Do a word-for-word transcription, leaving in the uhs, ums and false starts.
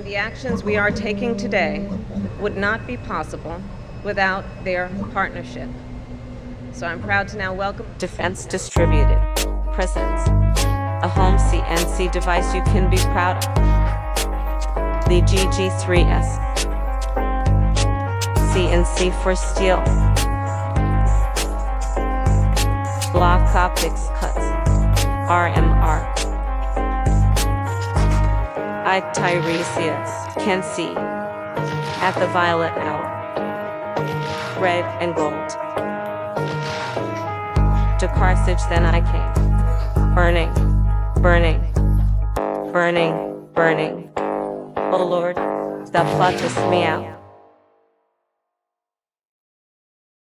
the actions we are taking today would not be possible without their partnership. So I'm proud to now welcome Defense Distributed presents a home C N C device you can be proud of. The G G three S C N C for steel. Block optics cuts. R M R. I Tiresias can see at the violet hour. Red and gold. To Carthage then I came. Burning, burning, burning, burning. O Lord, thou pluckest me out.